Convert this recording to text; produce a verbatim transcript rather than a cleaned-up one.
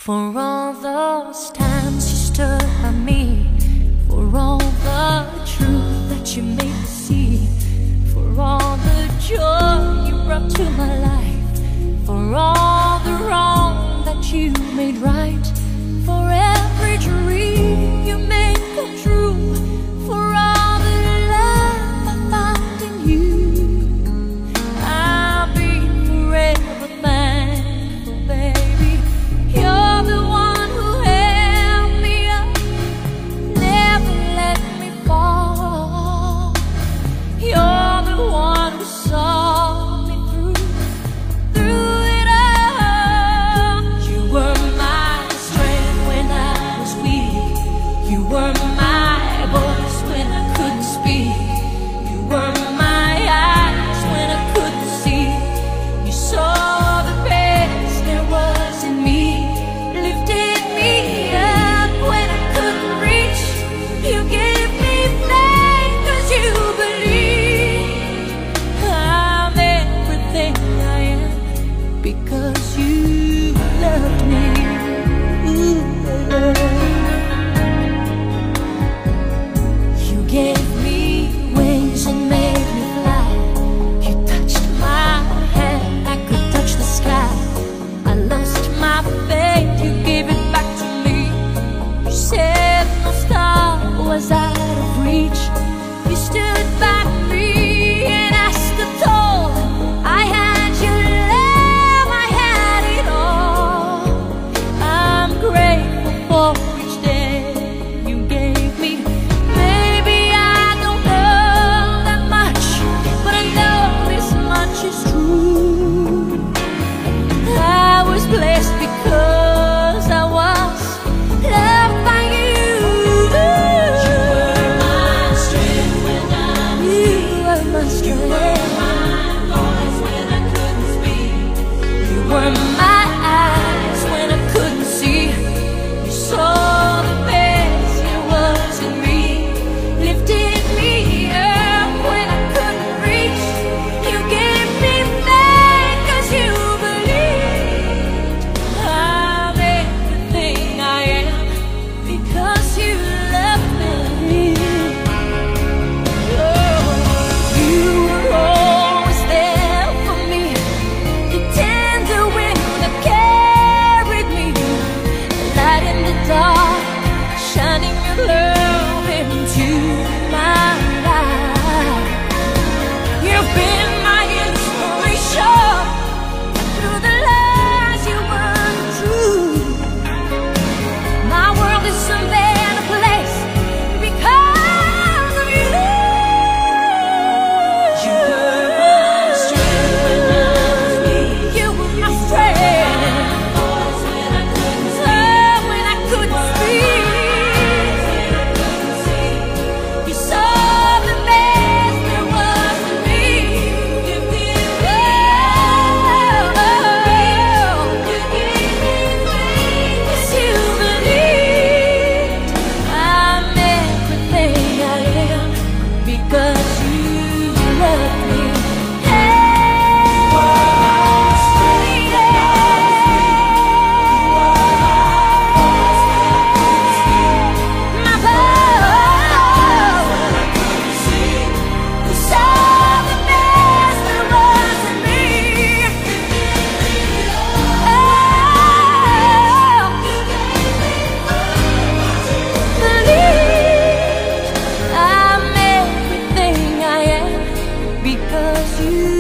For all those times you stood by me, for all the truth that you made me see, for all the joy you brought to my life, for all the wrong that you made right, for every dream you made come true, for all the love I found in you, I'll be forever thankful, baby. You're the one who held me up, never let me fall. You're the one who saw me through, through it all. You were my strength when I was weak. You were my voice when I couldn't speak. You were my eyes when I couldn't see. You saw the best there was in me, lifted me up when I couldn't reach. You gave me faith 'cause you believe I'm everything I am because you loved me. Ooh, you gave me wings and made me fly. You touched my hand, I could touch the sky. I lost my faith, you gave it back to me. You said no star was out of reach. You stood by me and I stood tall. I had your love, I had it all. I'm grateful for each day you gave me. Maybe I don't know that much, but I know this much is true. I was blessed because I was loved by you. You were my strength when I was weak. You were my strength. You were my voice when I couldn't speak. You were my eyes when I couldn't see. You saw the best there was in me, lifted me up when I couldn't reach. You gave me faith 'cause you believed I'm everything I am because you loved me. Oh, you were always there for me, the tender wind that carried me, light in the dark, shining your love into my life. You've been my inspiration through the lies you weren't true. My world is a better place because of you. You were my strength when I was weak. You were my strength. Voice when I couldn't speak. When I couldn't speak. You saw the best there was in me. You gave me faith. You gave me faith 'cause you believed I'm everything I am because you loved me. My voice, you saw the best there was in me. Believe I'm everything I am because you